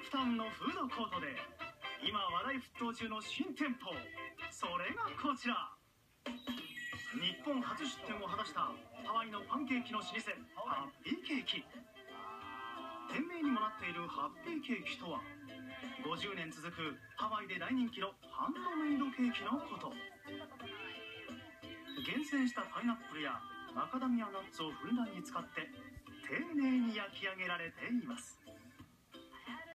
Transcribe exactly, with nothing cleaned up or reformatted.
プタウンのフードコートで今話題沸騰中の新店舗、それがこちら。日本初出店を果たしたハワイのパンケーキの老舗ハッピーケーキ。店名にもなっているハッピーケーキとはごじゅうねん続くハワイで大人気のハンドメイドケーキのこと。厳選したパイナップルやマカダミアナッツをふんだんに使って丁寧に焼き上げられています。